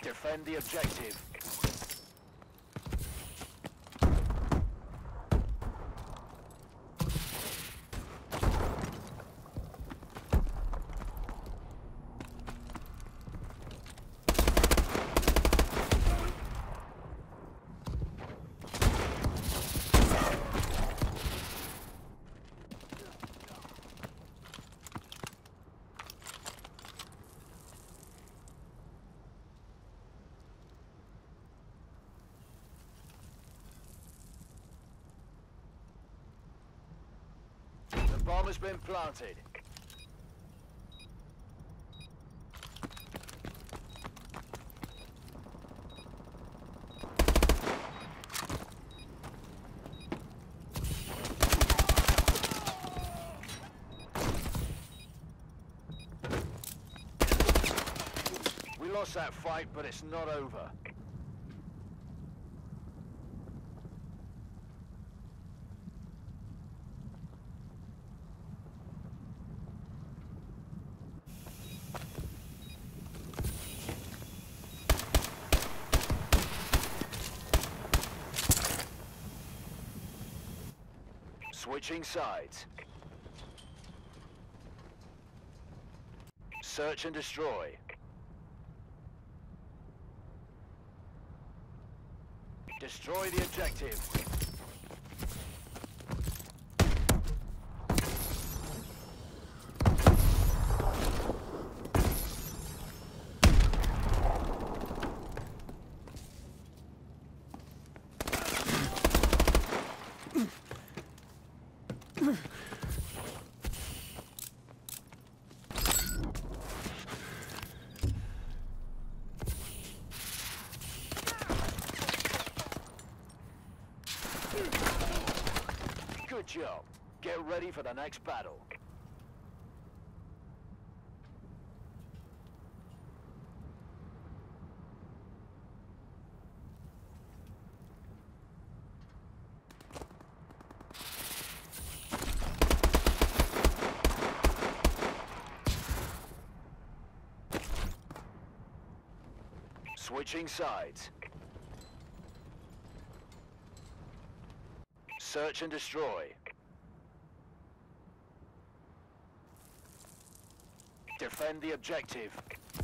Defend the objective. The bomb has been planted. We lost that fight, but it's not over. Switching sides. Search and destroy. Destroy the objective. Good job. Get ready for the next battle. Switching sides. Search and destroy. Defend the objective.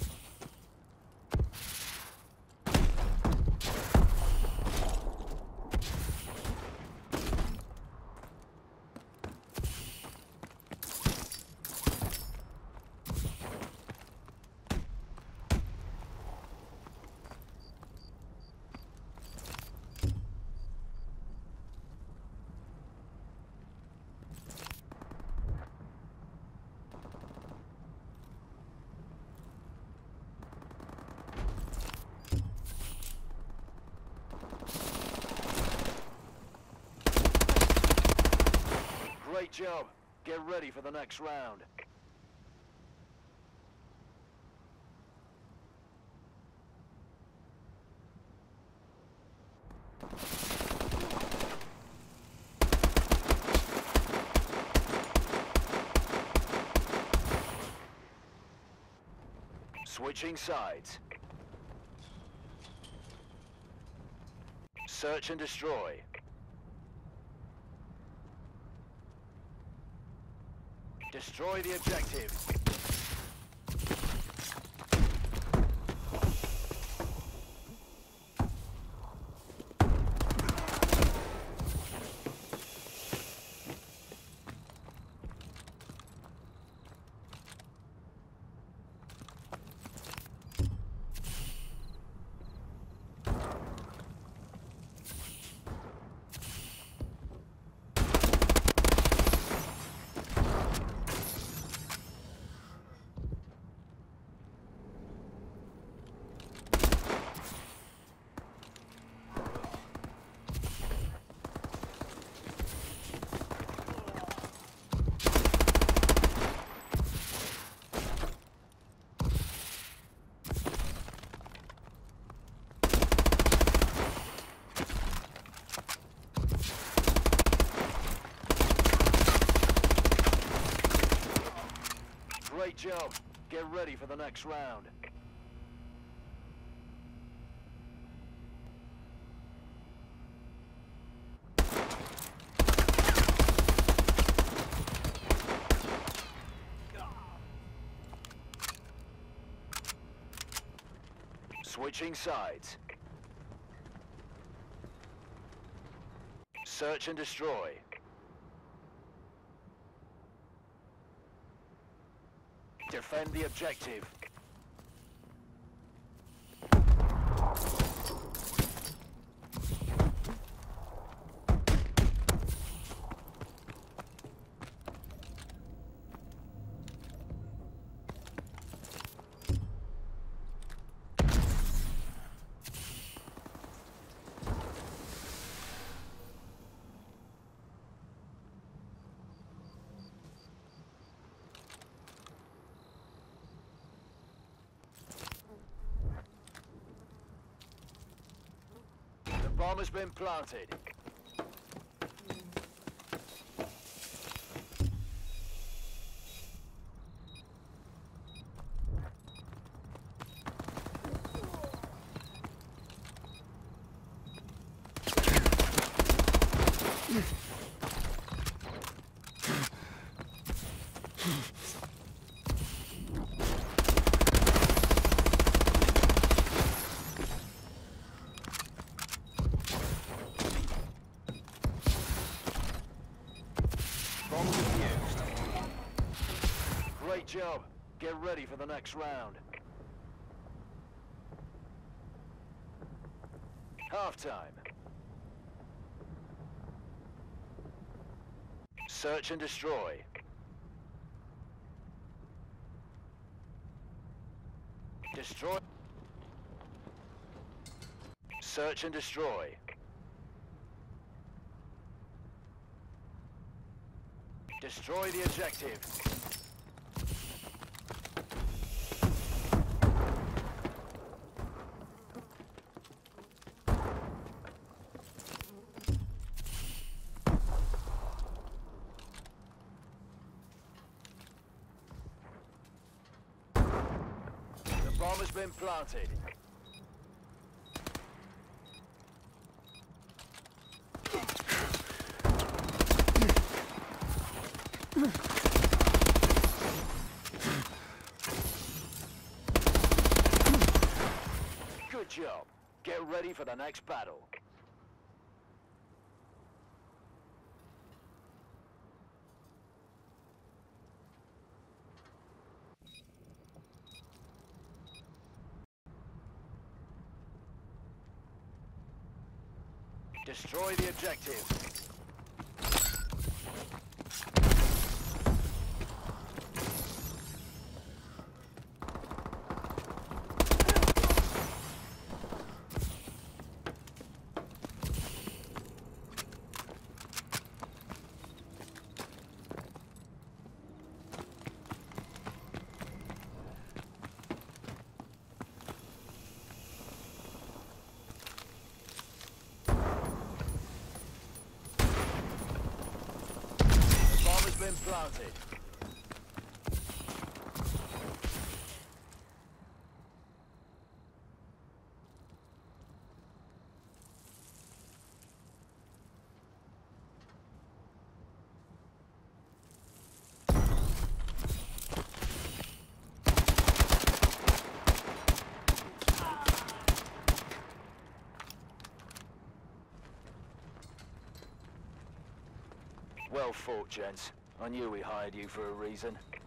Great job. Get ready for the next round. Switching sides. Search and destroy. Destroy the objective. Great job. Get ready for the next round. Switching sides. Search and destroy. Defend the objective. The bomb has been planted. Bomb defused. Great job. Get ready for the next round. Halftime. Search and destroy. Destroy. Search and destroy. Destroy the objective. The bomb has been planted. Good job. Get ready for the next battle. Destroy the objective. Been planted. Well fought, gents. I knew we hired you for a reason.